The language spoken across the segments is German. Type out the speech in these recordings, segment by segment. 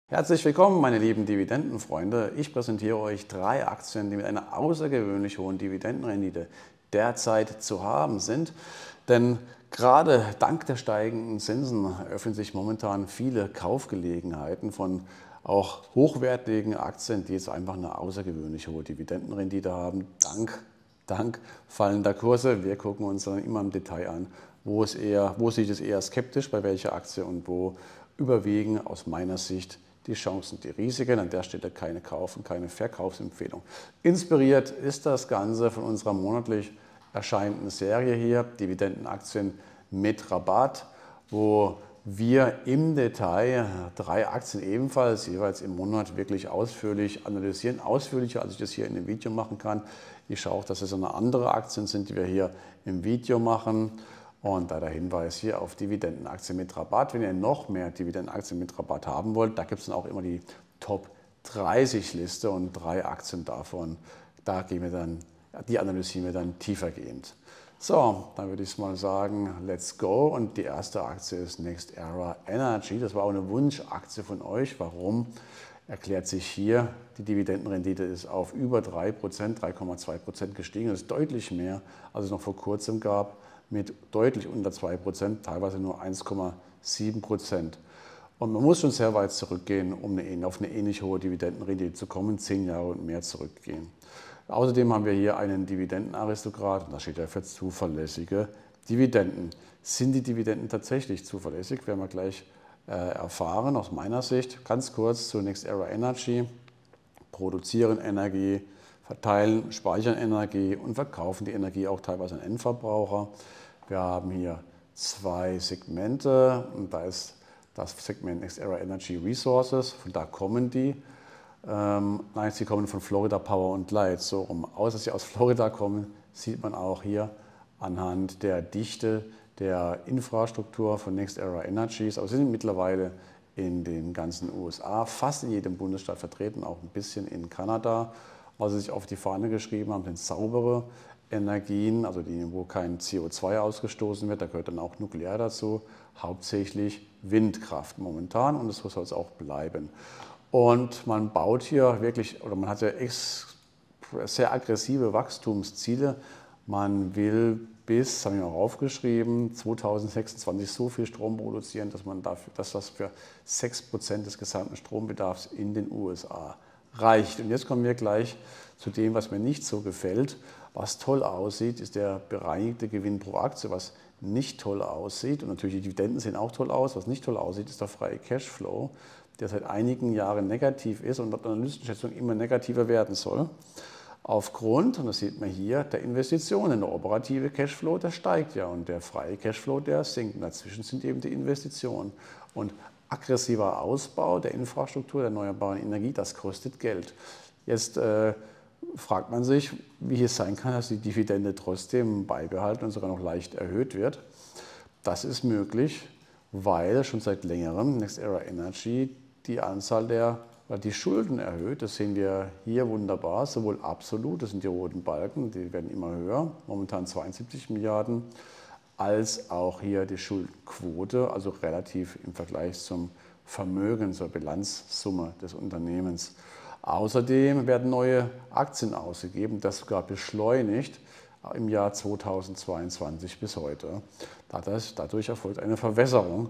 Herzlich willkommen, meine lieben Dividendenfreunde. Ich präsentiere euch 3 Aktien, die mit einer außergewöhnlich hohen Dividendenrendite derzeit zu haben sind. Denn gerade dank der steigenden Zinsen eröffnen sich momentan viele Kaufgelegenheiten von auch hochwertigen Aktien, die jetzt einfach eine außergewöhnlich hohe Dividendenrendite haben, dank fallender Kurse. Wir gucken uns dann immer im Detail an, wo sieht es eher skeptisch bei welcher Aktie und wo überwiegen aus meiner Sicht die Chancen, die Risiken. An der Stelle keine Kauf- und keine Verkaufsempfehlung. Inspiriert ist das Ganze von unserer monatlich erscheinenden Serie hier, Dividendenaktien mit Rabatt, wo wir im Detail 3 Aktien ebenfalls jeweils im Monat wirklich ausführlich analysieren, ausführlicher als ich das hier in dem Video machen kann. Ich schaue auch, dass es eine andere Aktien sind, die wir hier im Video machen. Und da der Hinweis hier auf Dividendenaktien mit Rabatt. Wenn ihr noch mehr Dividendenaktien mit Rabatt haben wollt, da gibt es dann auch immer die Top 30 Liste und 3 Aktien davon. Die analysieren wir dann tiefergehend. So, dann würde ich mal sagen, let's go. Und die erste Aktie ist NextEra Energy. Das war auch eine Wunschaktie von euch. Warum? Erklärt sich hier. Die Dividendenrendite ist auf über 3%, 3,2% gestiegen. Das ist deutlich mehr, als es noch vor kurzem gab, mit deutlich unter 2%, teilweise nur 1,7%. Und man muss schon sehr weit zurückgehen, um auf eine ähnlich hohe Dividendenrendite zu kommen, 10 Jahre und mehr zurückgehen. Außerdem haben wir hier einen Dividendenaristokrat, und da steht ja für zuverlässige Dividenden. Sind die Dividenden tatsächlich zuverlässig? Werden wir gleich erfahren, aus meiner Sicht. Ganz kurz zu NextEra Energy. Produzieren Energie, verteilen, speichern Energie und verkaufen die Energie auch teilweise an Endverbraucher. Wir haben hier 2 Segmente und da ist das Segment NextEra Energy Resources, von da kommen die. Nein, sie kommen von Florida Power und Light. So rum. Außer dass sie aus Florida kommen, sieht man auch hier anhand der Dichte der Infrastruktur von NextEra Energies. Aber sie sind mittlerweile in den ganzen USA, fast in jedem Bundesstaat vertreten, auch ein bisschen in Kanada. Was sie sich auf die Fahne geschrieben haben, sind saubere Energien, also die, wo kein CO2 ausgestoßen wird, da gehört dann auch Nuklear dazu, hauptsächlich Windkraft momentan und das soll es auch bleiben. Und man baut hier wirklich, oder man hat ja sehr aggressive Wachstumsziele. Man will bis, habe ich auch aufgeschrieben, 2026 so viel Strom produzieren, dass das für 6% des gesamten Strombedarfs in den USA reicht. Und jetzt kommen wir gleich zu dem, was mir nicht so gefällt. Was toll aussieht, ist der bereinigte Gewinn pro Aktie. Was nicht toll aussieht, und natürlich die Dividenden sehen auch toll aus, was nicht toll aussieht, ist der freie Cashflow, der seit einigen Jahren negativ ist und laut Analystenschätzung immer negativer werden soll. Aufgrund, und das sieht man hier, der Investitionen. Der operative Cashflow, der steigt ja und der freie Cashflow, der sinkt. Und dazwischen sind eben die Investitionen. Und aggressiver Ausbau der Infrastruktur der erneuerbaren Energie, das kostet Geld. Jetzt fragt man sich, wie es sein kann, dass die Dividende trotzdem beibehalten und sogar noch leicht erhöht wird. Das ist möglich, weil schon seit längerem NextEra Energy die Schulden erhöht. Das sehen wir hier wunderbar, sowohl absolut, das sind die roten Balken, die werden immer höher, momentan 72 Milliarden, als auch hier die Schuldenquote, also relativ im Vergleich zum Vermögen, zur Bilanzsumme des Unternehmens. Außerdem werden neue Aktien ausgegeben, das sogar beschleunigt im Jahr 2022 bis heute. Dadurch erfolgt eine Verwässerung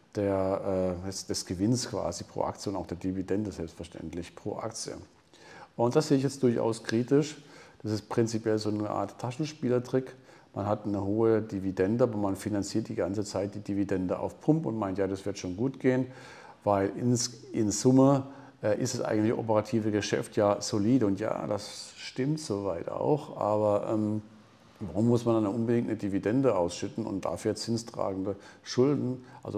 des Gewinns quasi pro Aktie und auch der Dividende selbstverständlich pro Aktie. Und das sehe ich jetzt durchaus kritisch. Das ist prinzipiell so eine Art Taschenspielertrick. Man hat eine hohe Dividende, aber man finanziert die ganze Zeit die Dividende auf Pump und meint, ja, das wird schon gut gehen, weil in Summe ist das eigentliche operative Geschäft ja solide. Und ja, das stimmt soweit auch, aber warum muss man dann unbedingt eine Dividende ausschütten und dafür zinstragende Schulden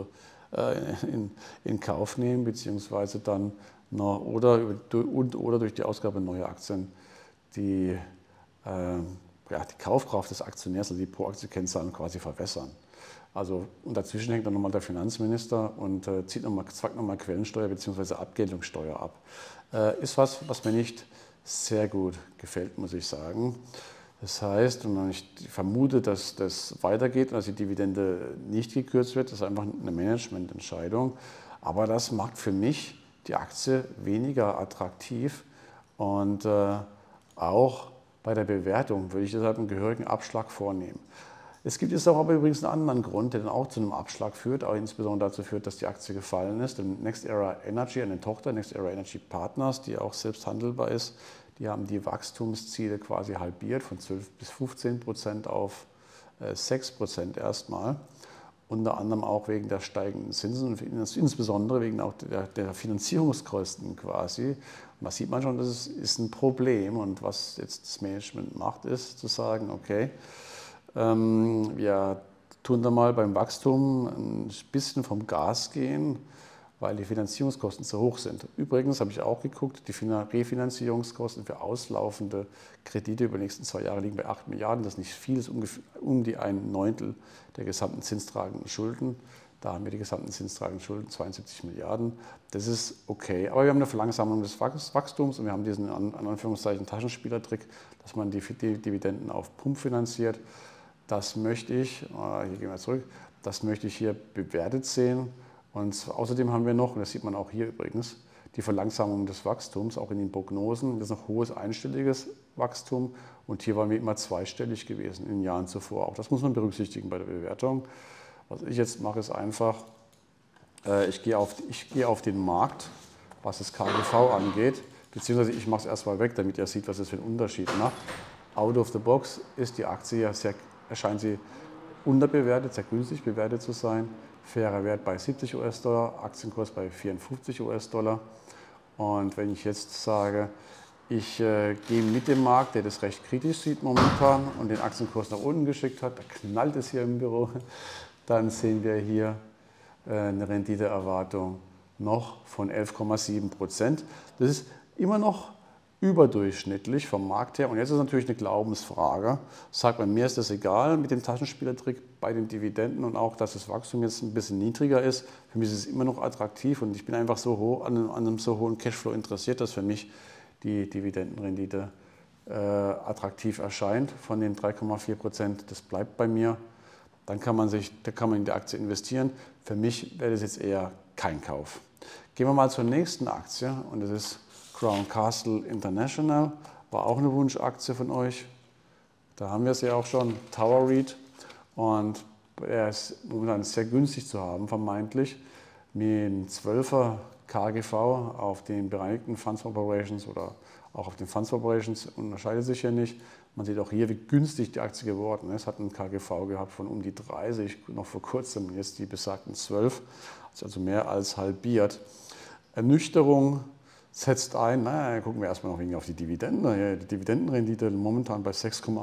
in Kauf nehmen, beziehungsweise dann oder durch die Ausgabe neuer Aktien die Kaufkraft des Aktionärs, also die Pro-Aktie-Kennzahlen quasi verwässern. Also, und dazwischen hängt dann nochmal der Finanzminister und zwackt nochmal Quellensteuer bzw. Abgeltungssteuer ab. Ist was mir nicht sehr gut gefällt, muss ich sagen. Das heißt, und ich vermute, dass das weitergeht und dass die Dividende nicht gekürzt wird, das ist einfach eine Managemententscheidung. Aber das macht für mich die Aktie weniger attraktiv und auch bei der Bewertung würde ich deshalb einen gehörigen Abschlag vornehmen. Es gibt jetzt auch aber übrigens einen anderen Grund, der dann auch zu einem Abschlag führt, auch insbesondere dazu führt, dass die Aktie gefallen ist. Denn NextEra Energy, eine Tochter NextEra Energy Partners, die auch selbst handelbar ist, die haben die Wachstumsziele quasi halbiert von 12 bis 15% auf 6% erstmal. Unter anderem auch wegen der steigenden Zinsen und insbesondere wegen auch der Finanzierungskosten quasi. Und da sieht man schon, das ist ein Problem. Und was jetzt das Management macht, ist zu sagen, okay, wir tun da mal beim Wachstum ein bisschen vom Gas gehen, weil die Finanzierungskosten zu hoch sind. Übrigens habe ich auch geguckt, die Refinanzierungskosten für auslaufende Kredite über die nächsten 2 Jahre liegen bei 8 Milliarden. Das ist nicht viel, das ist ungefähr um die 1/9 der gesamten zinstragenden Schulden. Da haben wir die gesamten zinstragenden Schulden, 72 Milliarden. Das ist okay, aber wir haben eine Verlangsamung des Wachstums und wir haben diesen, an Anführungszeichen, Taschenspielertrick, dass man die Dividenden auf Pump finanziert. Das möchte ich, hier gehen wir zurück, das möchte ich hier bewertet sehen. Und außerdem haben wir noch, und das sieht man auch hier übrigens, die Verlangsamung des Wachstums, auch in den Prognosen. Das ist noch hohes einstelliges Wachstum und hier waren wir immer zweistellig gewesen in den Jahren zuvor. Auch das muss man berücksichtigen bei der Bewertung. Was ich jetzt mache, ist einfach, ich gehe auf den Markt, was das KGV angeht, beziehungsweise ich mache es erstmal weg, damit ihr seht, was es für einen Unterschied macht. Out of the box ist die Aktie ja erscheint sie unterbewertet, sehr günstig bewertet zu sein. Fairer Wert bei 70 US-Dollar, Aktienkurs bei 54 US-Dollar. Und wenn ich jetzt sage, ich gehe mit dem Markt, der das recht kritisch sieht momentan und den Aktienkurs nach unten geschickt hat, da knallt es hier im Büro, dann sehen wir hier eine Renditeerwartung noch von 11,7%. Das ist immer noch überdurchschnittlich vom Markt her. Und jetzt ist natürlich eine Glaubensfrage. Sagt man, mir ist das egal mit dem Taschenspielertrick bei den Dividenden und auch, dass das Wachstum jetzt ein bisschen niedriger ist. Für mich ist es immer noch attraktiv und ich bin einfach so hoch, an einem so hohen Cashflow interessiert, dass für mich die Dividendenrendite attraktiv erscheint von den 3,4%. Das bleibt bei mir. Dann kann man in die Aktie investieren. Für mich wäre das jetzt eher kein Kauf. Gehen wir mal zur nächsten Aktie und das ist Crown Castle International, war auch eine Wunschaktie von euch. Da haben wir es ja auch schon, Tower REIT. Und er ist momentan sehr günstig zu haben, vermeintlich. Mit einem 12er KGV auf den bereinigten Funds Operations oder auch auf den Funds Operations unterscheidet sich hier nicht. Man sieht auch hier, wie günstig die Aktie geworden ist. Hat einen KGV gehabt von um die 30, noch vor kurzem, jetzt die besagten 12. Das ist also mehr als halbiert. Ernüchterung setzt ein, naja, gucken wir erstmal noch auf die Dividenden. Die Dividendenrendite momentan bei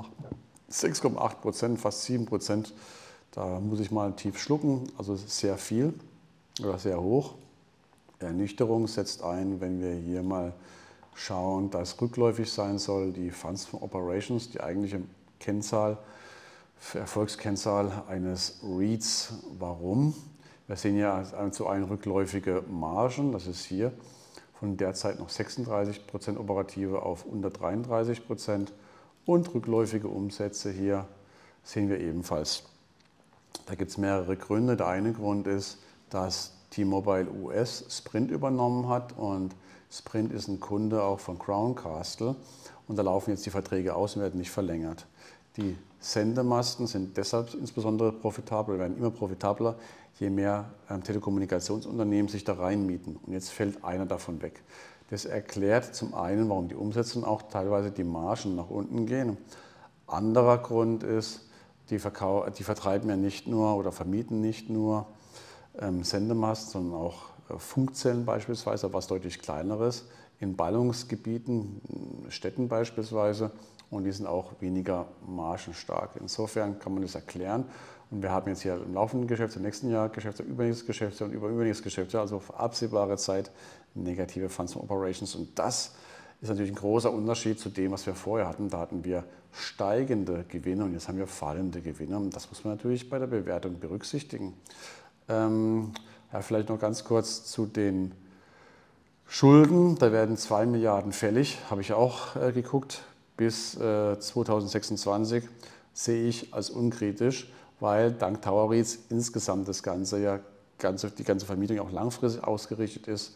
6,8%, fast 7%. Da muss ich mal tief schlucken, also sehr viel oder sehr hoch. Ernüchterung setzt ein, wenn wir hier mal schauen, dass rückläufig sein soll, die Funds from Operations, die eigentliche Kennzahl, Erfolgskennzahl eines REITs. Warum? Wir sehen ja zu einen rückläufige Margen, das ist hier. Von derzeit noch 36% operative auf unter 33% und rückläufige Umsätze hier sehen wir ebenfalls. Da gibt es mehrere Gründe. Der eine Grund ist, dass T-Mobile US Sprint übernommen hat und Sprint ist ein Kunde auch von Crown Castle und da laufen jetzt die Verträge aus und werden nicht verlängert. Die Sendemasten sind deshalb insbesondere profitabel, werden immer profitabler, je mehr Telekommunikationsunternehmen sich da reinmieten. Und jetzt fällt einer davon weg. Das erklärt zum einen, warum die Umsätze und auch teilweise die Margen nach unten gehen. Anderer Grund ist, die vertreiben ja nicht nur oder vermieten nicht nur Sendemasten, sondern auch Funkzellen beispielsweise, was deutlich kleineres, in Ballungsgebieten, Städten beispielsweise. Und die sind auch weniger margenstark. Insofern kann man das erklären. Und wir haben jetzt hier im laufenden Geschäftsjahr, im nächsten Jahr Geschäftsjahr, übernächstes Geschäftsjahr und übernächstes Geschäftsjahr, also auf absehbare Zeit negative Funds from Operations. Und das ist natürlich ein großer Unterschied zu dem, was wir vorher hatten. Da hatten wir steigende Gewinne und jetzt haben wir fallende Gewinne. Und das muss man natürlich bei der Bewertung berücksichtigen. Ja, vielleicht noch ganz kurz zu den Schulden. Da werden 2 Milliarden fällig, habe ich auch geguckt. Bis 2026 sehe ich als unkritisch, weil dank Tower REITs insgesamt das Ganze ja die ganze Vermietung auch langfristig ausgerichtet ist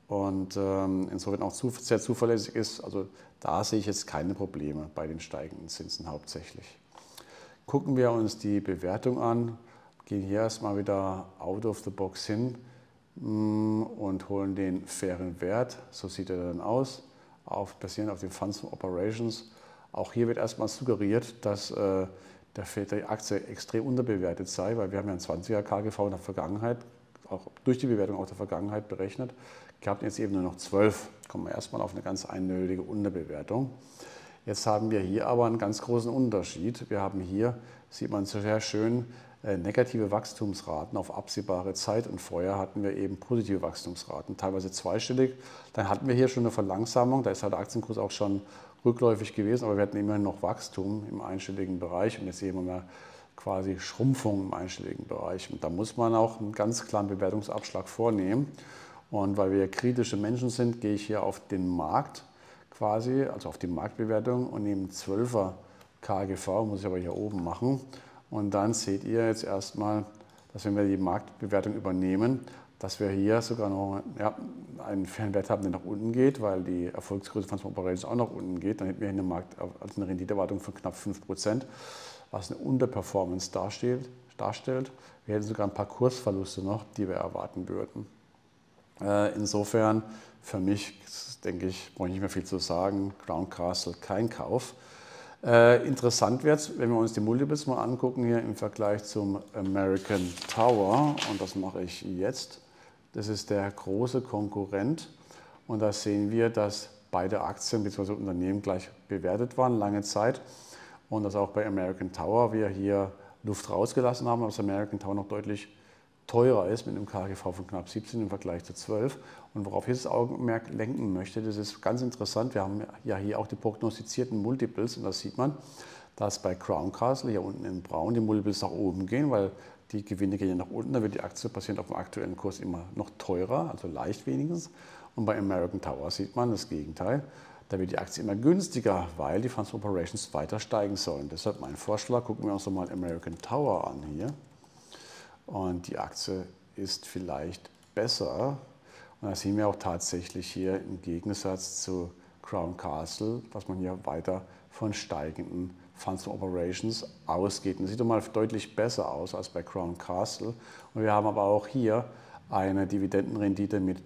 und insofern auch sehr zuverlässig ist. Also da sehe ich jetzt keine Probleme bei den steigenden Zinsen hauptsächlich. Gucken wir uns die Bewertung an, gehen hier erstmal wieder out of the box hin und holen den fairen Wert. So sieht er dann aus, basierend auf den Funds from Operations. Auch hier wird erstmal suggeriert, dass die Aktie extrem unterbewertet sei, weil wir haben ja einen 20er KGV in der Vergangenheit, auch durch die Bewertung auch der Vergangenheit berechnet, gehabt jetzt eben nur noch 12. Kommen wir erstmal auf eine ganz eindeutige Unterbewertung. Jetzt haben wir hier aber einen ganz großen Unterschied. Wir haben hier, sieht man sehr schön, negative Wachstumsraten auf absehbare Zeit und vorher hatten wir eben positive Wachstumsraten, teilweise zweistellig. Dann hatten wir hier schon eine Verlangsamung, da ist halt der Aktienkurs auch schon rückläufig gewesen, aber wir hatten immerhin noch Wachstum im einstelligen Bereich und jetzt sehen wir quasi Schrumpfung im einstelligen Bereich. Und da muss man auch einen ganz klaren Bewertungsabschlag vornehmen. Und weil wir kritische Menschen sind, gehe ich hier auf den Markt quasi, also auf die Marktbewertung und nehme 12er KGV, muss ich aber hier oben machen. Und dann seht ihr jetzt erstmal, dass wenn wir die Marktbewertung übernehmen, dass wir hier sogar noch einen fairen Wert haben, der nach unten geht, weil die Erfolgsgröße von Operations auch nach unten geht. Dann hätten wir hier eine Renditeerwartung von knapp 5%, was eine Unterperformance darstellt. Wir hätten sogar ein paar Kursverluste noch, die wir erwarten würden. Insofern, für mich, denke ich, brauche ich nicht mehr viel zu sagen, Crown Castle kein Kauf. Interessant wird es, wenn wir uns die Multiples mal angucken hier im Vergleich zum American Tower, und das mache ich jetzt. Das ist der große Konkurrent und da sehen wir, dass beide Aktien bzw. Unternehmen gleich bewertet waren, lange Zeit, und dass auch bei American Tower wir hier Luft rausgelassen haben, dass American Tower noch deutlich teurer ist mit einem KGV von knapp 17 im Vergleich zu 12. Und worauf ich das Augenmerk lenken möchte, das ist ganz interessant. Wir haben ja hier auch die prognostizierten Multiples und da sieht man, dass bei Crown Castle hier unten in braun die Multiples nach oben gehen, weil die Gewinne gehen ja nach unten, da wird die Aktie basierend auf dem aktuellen Kurs immer noch teurer, also leicht wenigstens. Und bei American Tower sieht man das Gegenteil. Da wird die Aktie immer günstiger, weil die Funds from Operations weiter steigen sollen. Deshalb mein Vorschlag, gucken wir uns nochmal American Tower an hier. Und die Aktie ist vielleicht besser. Und da sehen wir auch tatsächlich hier im Gegensatz zu Crown Castle, dass man hier weiter von steigenden Funds from Operations ausgeht. Und das sieht doch mal deutlich besser aus als bei Crown Castle. Und wir haben aber auch hier eine Dividendenrendite mit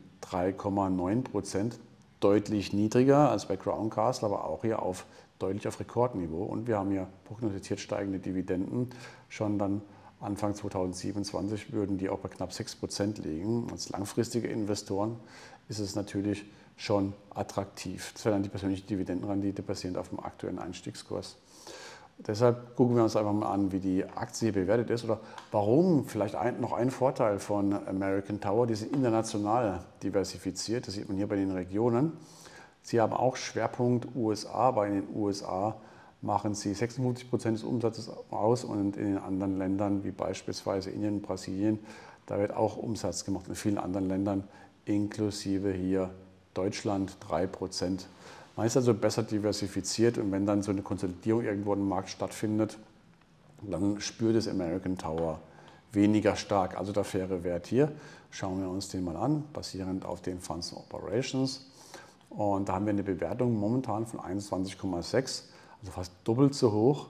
3,9%, deutlich niedriger als bei Crown Castle, aber auch hier deutlich auf Rekordniveau. Und wir haben hier prognostiziert steigende Dividenden. Schon dann Anfang 2027 würden die auch bei knapp 6% liegen. Als langfristige Investoren ist es natürlich schon attraktiv. Das wäre dann die persönliche Dividendenrendite basierend auf dem aktuellen Einstiegskurs. Deshalb gucken wir uns einfach mal an, wie die Aktie hier bewertet ist oder warum. Vielleicht noch ein Vorteil von American Tower, die sind international diversifiziert. Das sieht man hier bei den Regionen. Sie haben auch Schwerpunkt USA, aber in den USA machen sie 56% des Umsatzes aus und in den anderen Ländern, wie beispielsweise Indien und Brasilien, da wird auch Umsatz gemacht. In vielen anderen Ländern, inklusive hier Deutschland, 3%. Man ist also besser diversifiziert und wenn dann so eine Konsolidierung irgendwo im Markt stattfindet, dann spürt es American Tower weniger stark. Also der faire Wert hier, schauen wir uns den mal an, basierend auf den Funds from Operations. Und da haben wir eine Bewertung momentan von 21,6. Also fast doppelt so hoch,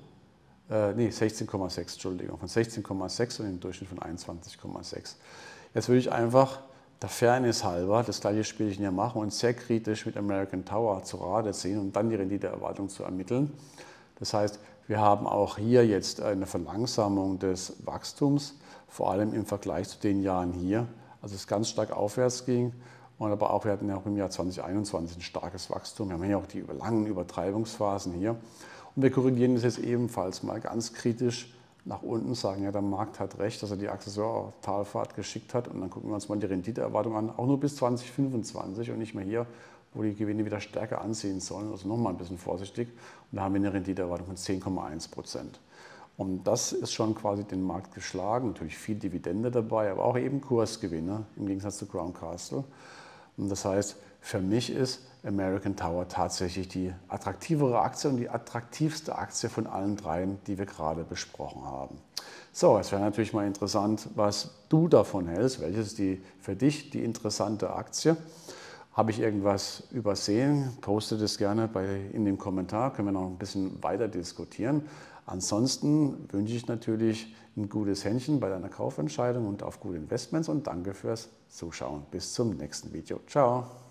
16,6, Entschuldigung, von 16,6 und im Durchschnitt von 21,6. Jetzt würde ich einfach der Fairness halber das gleiche Spielchen hier machen und sehr kritisch mit American Tower zu Rate ziehen und dann die Renditeerwartung zu ermitteln. Das heißt, wir haben auch hier jetzt eine Verlangsamung des Wachstums, vor allem im Vergleich zu den Jahren hier, also es ganz stark aufwärts ging. Und aber auch, wir hatten ja auch im Jahr 2021 ein starkes Wachstum. Wir haben hier auch die langen Übertreibungsphasen hier. Und wir korrigieren das jetzt ebenfalls mal ganz kritisch nach unten, sagen, ja, der Markt hat recht, dass er die Aktie so auf Talfahrt geschickt hat. Und dann gucken wir uns mal die Renditeerwartung an, auch nur bis 2025 und nicht mehr hier, wo die Gewinne wieder stärker anziehen sollen. Also nochmal ein bisschen vorsichtig. Und da haben wir eine Renditeerwartung von 10,1%. Und das ist schon quasi den Markt geschlagen. Natürlich viel Dividende dabei, aber auch eben Kursgewinne im Gegensatz zu Crown Castle. Und das heißt, für mich ist American Tower tatsächlich die attraktivere Aktie und die attraktivste Aktie von allen dreien, die wir gerade besprochen haben. So, es wäre natürlich mal interessant, was du davon hältst. Welches ist für dich die interessante Aktie? Habe ich irgendwas übersehen? Postet es gerne in dem Kommentar, können wir noch ein bisschen weiter diskutieren. Ansonsten wünsche ich natürlich ein gutes Händchen bei deiner Kaufentscheidung und auf gute Investments und danke fürs Zuschauen. Bis zum nächsten Video. Ciao!